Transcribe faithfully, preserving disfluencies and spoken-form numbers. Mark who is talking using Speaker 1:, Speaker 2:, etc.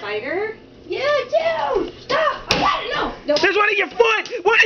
Speaker 1: spider? Yeah, I do! Stop! I got it! No! No!
Speaker 2: There's one in your foot! What?